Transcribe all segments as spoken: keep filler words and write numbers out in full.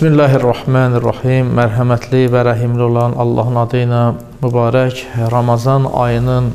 Bismillahirrahmanirrahim. Mərhəmətli və rəhimli olan Allahın adı ilə mübarək Ramazan ayının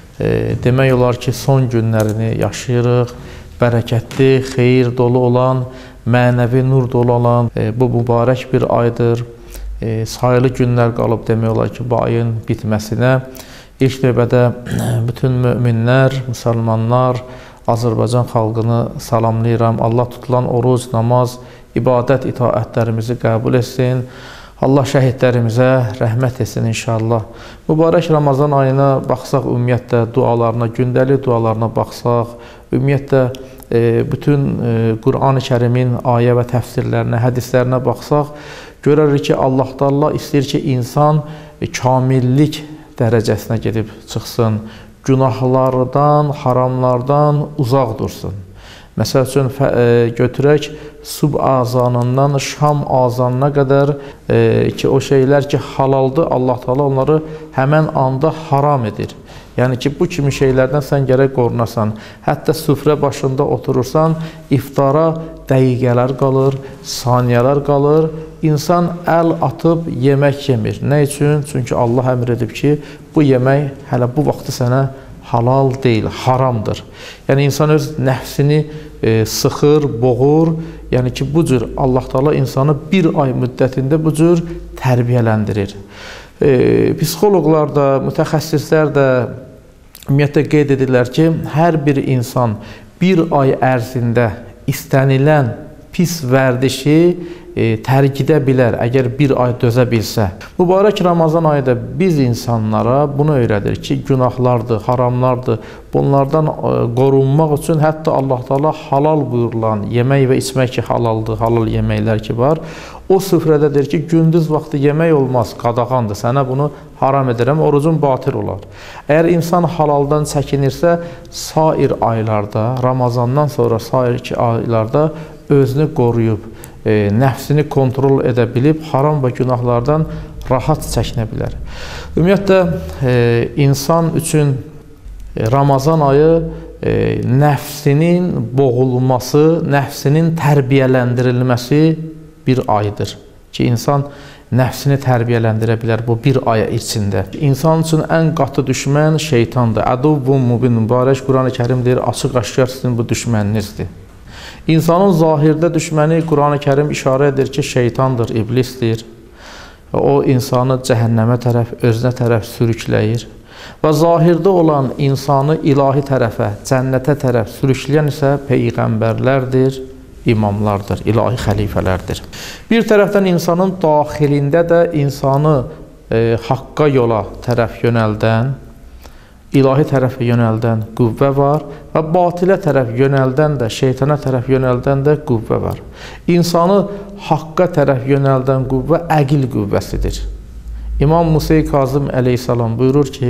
e, demək olar ki, son günlərini yaşayırıq. Bərəkətli, xeyir dolu olan, mənəvi nur dolu olan e, bu mübarək bir aydır. E, sayılı günlər qalıb demək olar ki, bu ayın bitməsinə. İlk növbədə bütün möminlər, müsəlmanlar, Azərbaycan xalqını salamlayıram. Allah tutulan oruc, namaz, ibadət, itaətlərimizi qəbul etsin. Allah şəhidlərimizə rəhmət etsin inşallah. Mübarək Ramazan ayına baxsaq, ümumiyyətlə dualarına, gündəlik dualarına baxsaq, ümumiyyətlə e, bütün e, Qur'an-ı Kərimin ayə və təfsirlərinə, hədislərinə baxsaq, görərik ki, Allah da Allah istəyir ki, insan e, kamillik dərəcəsinə gedib çıxsın, günahlardan, haramlardan uzaq dursun. Məsəl üçün, e, götürək, subh azanından şam azanına qədər e, ki, o şeylər ki, halaldır, Allah Teala onları həmən anda haram edir. Yəni ki, bu kimi şeylərdən sən gərək qorunasan. Hətta süfrə başında oturursan, iftara dəqiqələr qalır, saniyələr qalır. İnsan əl atıb yemək yemir. Nə üçün? Çünki Allah əmr edib ki, bu yemək hələ bu vaxtı sənə halal deyil, haramdır. Yəni, insan öz nəfsini e, sıxır, boğur. Yəni ki, bu cür Allah Teala insanı bir ay müddətində bu cür tərbiyələndirir. E, psixoloqlar da, mütəxəssislər də ümumiyyətlə qeyd edirlər ki, hər bir insan bir ay ərzində istənilən pis vərdişi e, tərk edə bilər, əgər bir ay dözə bilsə. Mübarək Ramazan ayı da biz insanlara bunu öyrədir ki, günahlardır, haramlardır. Bunlardan e, qorunmaq üçün hətta Allah Teala halal buyurulan yemək və içmək ki, halaldır, halal yeməklər ki var. O süfrədədir ki, gündüz vaxtı yemək olmaz, qadağandır. Sənə bunu haram edirəm, orucun batil olar. Əgər insan halaldan çəkinirsə, sair aylarda, Ramazandan sonra sair iki aylarda özünü qoruyub, e, nəfsini kontrol edə bilib, haram və günahlardan rahat çəkinə bilər. Ümumiyyətlə, e, insan üçün e, Ramazan ayı e, nəfsinin boğulması, nəfsinin tərbiyələndirilməsi bir aydır ki, insan nəfsini tərbiyələndirə bilər bu bir aya içində. İnsan üçün ən qatı düşmən şeytandır. Əduvvun mubin, mübarək Qur'an-ı Kərim deyir, açıq-aşkar sizin bu düşməninizdir. İnsanın zahirdə düşməni Qur'an-ı Kərim işarə edir ki, şeytandır, iblisdir. O, insanı cəhənnəmə tərəf, özünə tərəf sürükləyir. Və zahirdə olan insanı ilahi tərəfə, cənnətə tərəf sürükləyən isə peyğəmbərlərdir, imamlardır, ilahi xəlifələrdir. Bir tərəfdən insanın daxilində də insanı e, haqqa yola tərəf yönəldən, ilahi tərəfə yönəldən qüvvə var və batilə tərəf yönəldən də, şeytana tərəf yönəldən də qüvvə var. İnsanı haqqa tərəf yönəldən qüvvə əqil qüvvəsidir. İmam Musa Kazım əleyhissalam buyurur ki,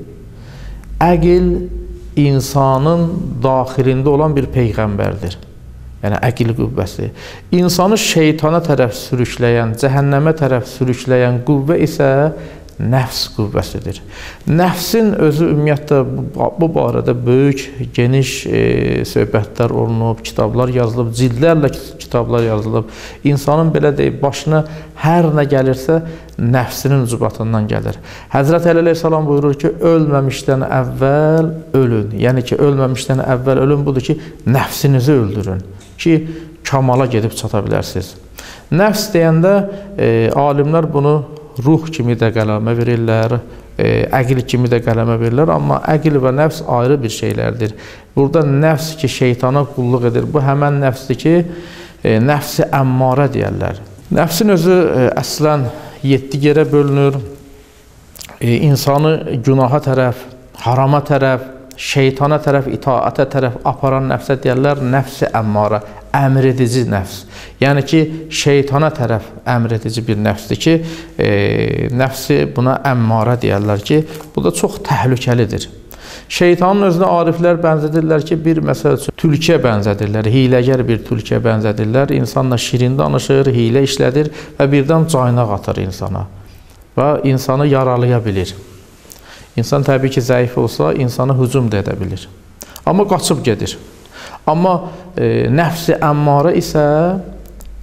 əqil insanın daxilində olan bir peyğəmbərdir. Yəni, əqil qüvvəsi. İnsanı şeytana tərəf sürükləyən, cəhənnəmə tərəf sürükləyən qüvvə isə nəfs qüvvəsidir. Nəfsin özü ümumiyyətlə bu, bu barədə böyük, geniş e, söhbətlər olunub, kitablar yazılıb, cildlərlə kitablar yazılıb. İnsanın belə deyib, başına hər nə gəlirsə, nəfsinin ucubatından gəlir. Həzrət Əli əleyhissalam buyurur ki, ölməmişdən əvvəl ölün. Yəni ki, ölməmişdən əvvəl ölün budur ki, nəfsinizi öldürün ki, kamala gedib çata bilərsiniz. Nəfs deyəndə e, alimlər bunu ruh kimi də qələmə verirlər, e, əqil kimi də qələmə verirlər, amma əqil və nəfs ayrı bir şeylərdir. Burada nəfs ki, şeytana qulluq edir, bu həmən nəfsdir ki, e, nəfsi əmmarə deyərlər. Nəfsin özü e, əslən yeddi yerə bölünür, e, insanı günaha tərəf, harama tərəf, şeytana tərəf, itaətə tərəf aparan nəfsə deyərlər, nəfsi əmmarə, əmr edici nəfs. Yəni ki, şeytana tərəf əmr edici bir nəfsdir ki, e, nəfsi buna əmmarə deyərlər ki, bu da çox təhlükəlidir. Şeytanın özünə ariflər bənzədirlər ki, bir məsəl üçün tülkiyə bənzədirlər, hiləgər bir tülkiyə bənzədirlər, insanla şirin danışır, hilə işlədir və birdən caynaq atır insana və insanı yaralaya bilir. İnsan təbii ki, zəif olsa, insana hücum da edə bilir. Amma qaçıb gedir. Amma e, nəfsi əmmarə isə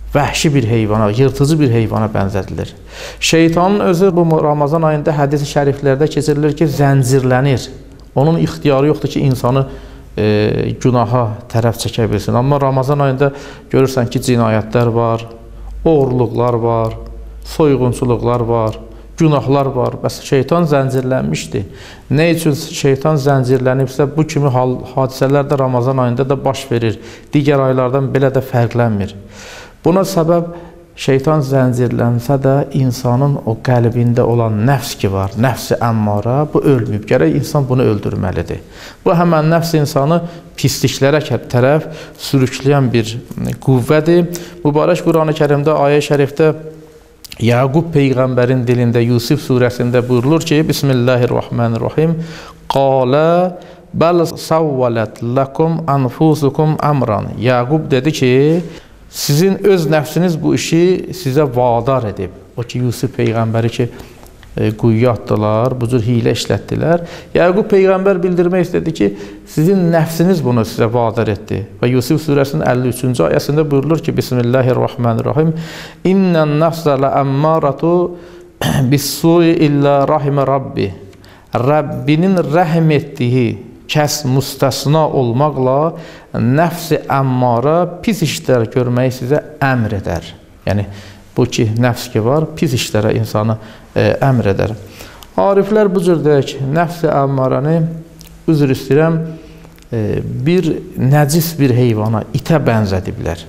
vəhşi bir heyvana, yırtıcı bir heyvana bənzədilir. Şeytanın özü bu Ramazan ayında hədis-i şəriflərdə keçirilir ki, zəncirlənir. Onun ixtiyarı yoxdur ki, insanı e, günaha tərəf çəkə bilsin. Amma Ramazan ayında görürsən ki, cinayətlər var, oğurluqlar var, soyğunçuluqlar var, günahlar var. Bəs şeytan zəncirlənmişdir. Nə üçün şeytan zəncirlənibsə, bu kimi hadisələr də Ramazan ayında da baş verir. Digər aylardan belə də fərqlənmir. Buna səbəb şeytan zəncirlənsə də insanın o qəlbində olan nəfs ki var, nəfs-i əmmara, bu ölməyib. Gərək insan bunu öldürməlidir. Bu həmən nəfs insanı pisliklərə tərəf sürükləyən bir qüvvədir. Mübarək Qur'an-ı Kərimdə, ayə-i şərifdə Yaqub Peyğəmbərin dilində Yusuf surəsində buyurulur ki, Bismillahirrahmanirrahim, Qalə bəl savvələt ləkum anfusukum əmran. Yaqub dedi ki, sizin öz nəfsiniz bu işi sizə vadar edib. O ki, Yusuf Peyğəmbəri ki, e, quyuya atdılar, bu cür hiylə işlətdilər. Yaqub Peyğəmbər bildirmək istədi ki, sizin nəfsiniz bunu sizə vadar etdi. Və Yusuf surəsinin əlli üçüncü ayəsində buyurulur ki, Bismillahirrahmanirrahim, İnnən nəfsə ləəmmaratu bis-su'i illə rahimə Rabbi. Rəbbinin rəhm etdiyi kəs müstəsna olmaqla nəfs-i əmmara pis işlər görməyi sizə əmr edər. Yəni, bu ki, nəfs ki var, pis işlərə insanı e, əmr edər. Ariflər bu cür deyək, nəfs-i əmmaranı, üzr istəyirəm, e, bir nəcis bir heyvana, itə bənzədiblər.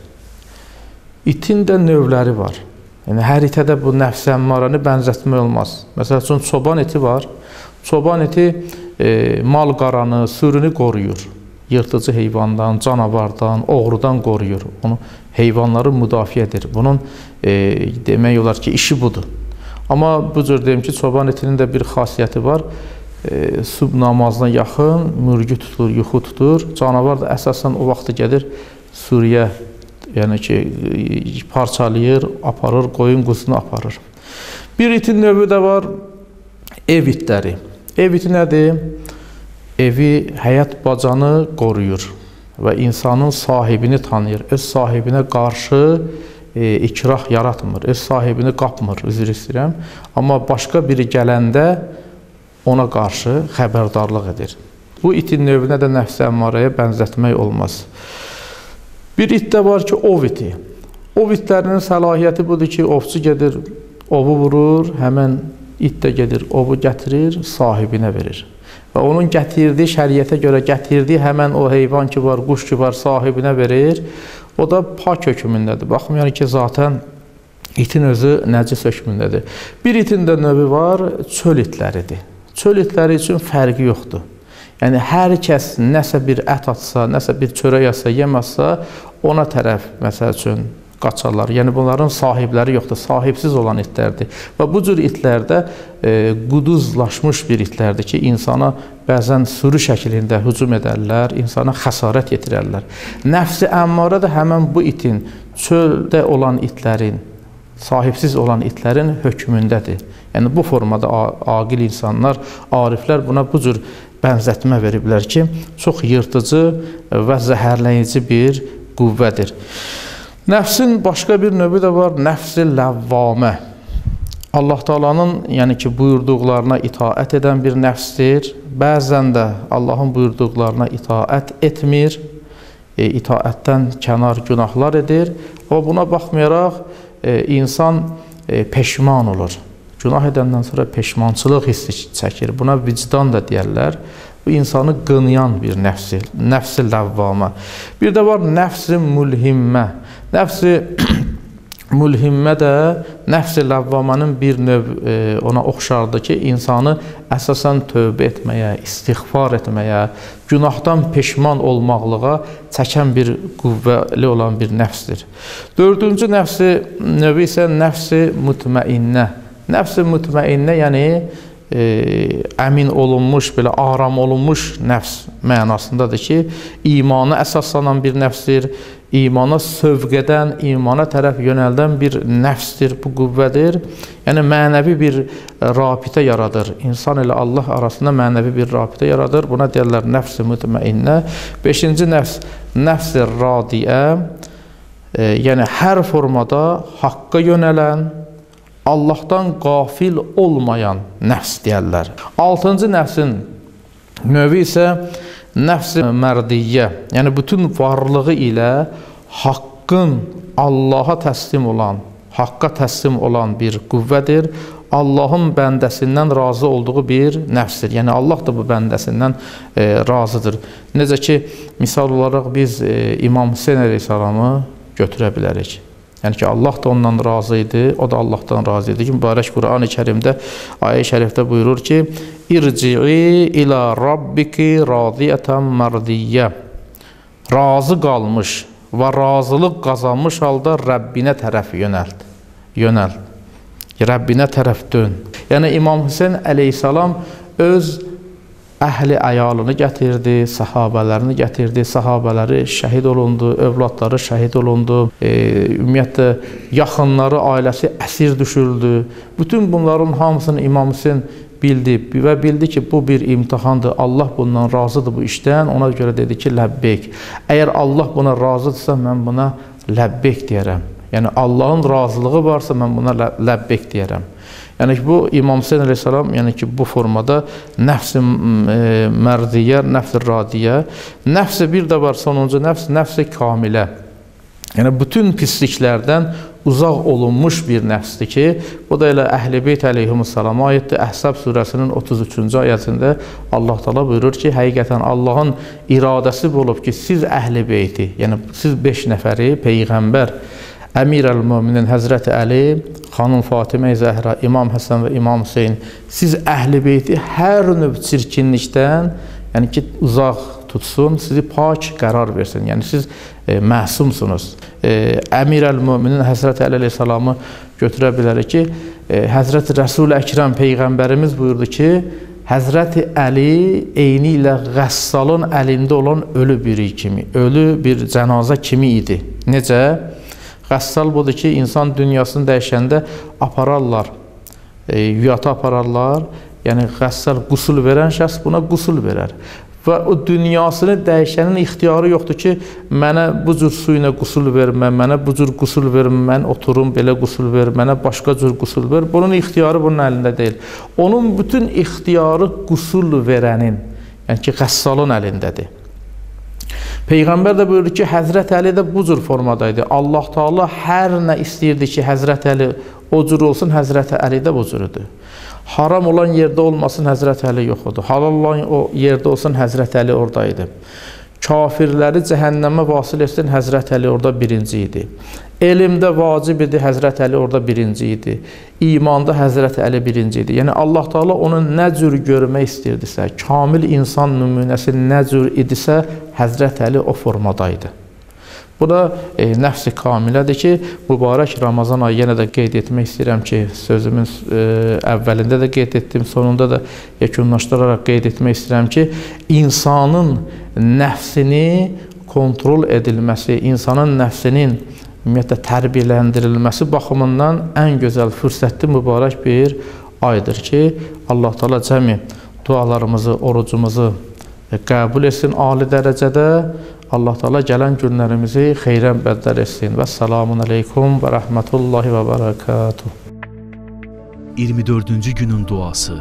İtin də növləri var. Yəni, hər itə də bu nəfs-i əmmaranı bənzətmək olmaz. Məsəl üçün, çoban eti var. Çoban eti e, mal qaranı, sürünü qoruyur. Yırtıcı heyvandan, canavardan, oğrudan qoruyur. Onu heyvanları müdafiə edir. Bunun e, demək olar ki, işi budur. Amma bu cür deyim ki, çoban etinin də bir xasiyyəti var. E, sübh namazına yaxın mürgü tutur, yuxu tutur. Canavar da əsasən o vaxtı gedir sürüyə, yəni ki, parçalayır, aparır, qoyun quzunu aparır. Bir itin növü də var, ev itləri. Ev iti nədir? Evi, həyat bacanı qoruyur və insanın sahibini tanıyır. Öz sahibinə qarşı e, ikrah yaratmır, öz sahibini qapmır, üzr istəyirəm. Amma başqa biri gələndə ona qarşı xəbərdarlıq edir. Bu itin növünə də nəfs-i əmmarəyə bənzətmək olmaz. Bir it də var ki, ov iti. Ov itlərinin səlahiyyəti budur ki, ovçu gedir, ovu vurur, həmən it də gedir, ovu gətirir, sahibinə verir. Və onun gətirdiyi, şəriətə görə gətirdiyi həmən o heyvan ki var, quş ki var, sahibinə verir. O da pak hökmündədir. Baxmayaraq ki, zaten itin özü nəcis hökmündədir. Bir itin də növü var, çöl itləridir. Çöl itləri üçün fərqi yoxdur. Yəni, hər kəs nəsə bir ət atsa, nəsə bir çörək atsa, yeməsə, ona tərəf, məsəl üçün, qaçarlar. Yəni, bunların sahibləri yoxdur, sahibsiz olan itlərdir. Və bu cür itlərdə e, quduzlaşmış bir itlərdir ki, insana bəzən sürü şəklində hücum edərlər, insana xəsarət yetirərlər. Nəfs-i əmmara da həmən bu itin, çöldə olan itlərin, sahibsiz olan itlərin hökmündədir. Yəni, bu formada aqil insanlar, ariflər buna bu cür bənzətmə veriblər ki, çox yırtıcı və zəhərləyici bir qüvvədir. Nəfsin başqa bir növü də var, nəfs-i ləvvamə. Allah Taala'nın, yəni ki, buyurduqlarına itaət edən bir nəfsdir. Bəzən də Allahın buyurduqlarına itaət etmir, e, itaətdən kənar günahlar edir. O buna baxmayaraq e, insan e, peşman olur. Günah edəndən sonra peşmançılıq hissi çəkir. Buna vicdan da deyərlər. Bu insanı qınayan bir nəfsi, nəfs-i ləvvamə. Bir də var nəfs-i mülhimmə. Nəfs-i mülhimmə də nəfs-i ləvvamanın bir növ e, ona oxşardır ki, insanı əsasən tövbə etməyə, istiğfar etməyə, günahdan peşman olmaqlığa çəkən bir qüvvəli olan bir nəfsdir. Dördüncü nəfsi növü isə nəfs-i mutmainnə. Nəfs-i mutmainnə, yəni e, əmin olunmuş, belə aram olunmuş nəfs mənasındadır ki, imana əsaslanan bir nəfsdir. İmana sövq edən, imana tərəf yönəldən bir nəfsdir, bu qüvvədir. Yəni, mənəvi bir rabitə yaradır. İnsan ilə Allah arasında mənəvi bir rabitə yaradır. Buna deyərlər nəfs-i mutmainnə. Beşinci nəfs, nəfs-i radiyə. e, yəni hər formada haqqa yönələn, Allahdan qafil olmayan nəfs deyərlər. Altıncı nəfsin növü isə nəfs-i mərdiyyə, yəni bütün varlığı ilə haqqın Allaha təslim olan, haqqa təslim olan bir qüvvədir. Allahın bəndəsindən razı olduğu bir nəfsdir. Yəni Allah da bu bəndəsindən e, razıdır. Necə ki, misal olaraq biz e, İmam Hüseyn əleyhissalamı götürə bilərik. Yəni ki, Allah da ondan razı idi, o da Allahdan razı idi ki, mübarək Qur'an-ı Kərimdə, ayə-i şərifdə buyurur ki, İrci'i ilə Rabbiki radiyətən mərdiyyə. Razı qalmış və razılıq qazanmış halda Rəbbinə tərəf yönəld. Yönəld. Rəbbinə tərəf dön. Yəni, İmam Hüseyn əleyhissalam öz əhli əyalını gətirdi, səhabələrini gətirdi, səhabələri şəhid olundu, övladları şəhid olundu, e, ümumiyyətlə, yaxınları, ailəsi əsir düşüldü. Bütün bunların hamısını İmam Hüseyn bildi və bildi ki, bu bir imtihandır, Allah bundan razıdır bu işdən, ona görə dedi ki, ləbbeyk. Əgər Allah buna razıdırsa, mən buna ləbbeyk deyərəm. Yəni, Allahın razılığı varsa, mən buna ləbbeyk deyərəm. Yəni ki, bu İmam Hüseyn əleyhissalam, yəni ki, bu formada nəfs-i mərdiyyə, nəfs-i radiyyə, nəfs-i bir də var, sonuncu nəfs, nəfs-i kamilə. Yəni, bütün pisliklərdən uzaq olunmuş bir nəfsdir ki, bu da elə Əhl-i Beyt əleyhissalama aiddir. Əhzab surəsinin otuz üçüncü ayəsində Allah Teala buyurur ki, həqiqətən Allahın iradəsi olub ki, siz Əhl-i Beyti, yəni siz beş nəfəri, Peyğəmbər, Əmir əl-Müminin Həzrəti Əli, xanım Fatimə Zəhra, İmam Həsən və İmam Hüseyin, siz Əhl-i Beyti hər növ çirkinlikdən, yəni ki, uzaq tutsun, sizi pak qərar versin. Yəni, siz e, məsumsunuz. E, Əmir əl-Müminin Həzrəti Əli əleyhissalamı götürə bilərik ki, e, Həzrəti Rəsul-i Əkrəm Peyğəmbərimiz buyurdu ki, Həzrəti Əli eyni ilə Qəssalın əlində olan ölü biri kimi, ölü bir cənazə kimi idi. Necə? Qəssal budur ki, insan dünyasını dəyişəndə apararlar, e, yüyata apararlar. Yəni, qəssal qusul verən şəxs buna qusul verər. Və o dünyasını dəyişənin ixtiyarı yoxdur ki, mənə bu cür su ilə qusul vermə, mənə bu cür qusul vermə, mən oturum, belə qusul ver, mənə başqa cür qusul ver. Bunun ixtiyarı bunun əlində deyil. Onun bütün ixtiyarı qusul verənin, yəni ki, qəssalın əlindədir. Peyğəmbər də buyurdu ki, Həzrət Əli də bu cür formadaydı. Allah Teala hər nə istəyirdi ki, Həzrət Əli o cür olsun, Həzrət Əli də bu cürüdür. Haram olan yerdə olmasın, Həzrət Əli yox odur. Halal olan o yerdə olsun, Həzrət Əli oradaydı. Kafirləri cəhənnəmə vasil etsin, Həzrət Əli orada birinci idi. Elmdə vacib idi, Həzrət Əli orada birinci idi. İmanda Həzrət Əli birinci idi. Yəni, Allah Teala onu nə cür görmək istəyirdisə, kamil insan nümunəsi nə cür idisə, Həzrət Əli o formadaydı. Bu da e, nəfs-i kamilədir ki, mübarək Ramazan ayı yenə də qeyd etmək istəyirəm ki, sözümün e, əvvəlində də qeyd etdim, sonunda da yekunlaşdıraraq qeyd etmək istəyirəm ki, insanın nəfsini kontrol edilməsi, insanın nəfsinin ümumiyyətlə tərbiyələndirilməsi baxımından ən gözəl fürsətli mübarək bir aydır ki, Allah Teala cəmi dualarımızı, orucumuzu qəbul etsin ali dərəcədə. Allah Teala gələn günlərimizi xeyrən bəddər etsin. Və selamun aleykum və rəhmətullahi və bərəkatuhu. iyirmi dördüncü günün duası.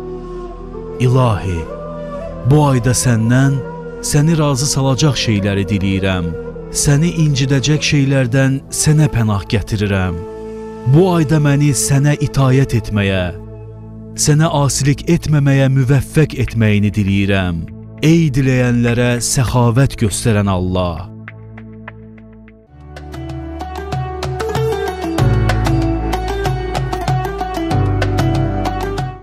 İlahi, bu ayda səndən səni razı salacaq şeyləri diləyirəm. Səni incidəcək şeylərdən sənə pənah gətirirəm. Bu ayda məni sənə itayət etməyə, sənə asilik etməməyə müvəffəq etməyini diləyirəm. Ey diləyənlərə səxavət göstərən Allah!